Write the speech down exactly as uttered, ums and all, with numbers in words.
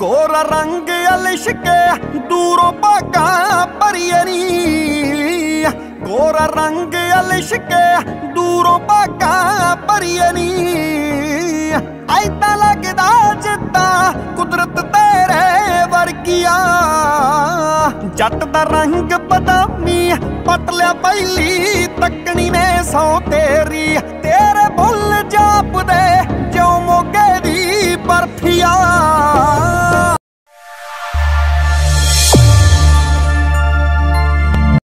गोरा रंग अलिशके दूरों भागा भरिए नी, गोरा रंग अलिशके दूरों भागा भरिए नी। ऐदा लगदा जिद्दां कुदरत तेरे वर्गिया, जट दा रंग बदामी पट लिया पहली तकनी ने सौ तेरी। तेरे बुल जा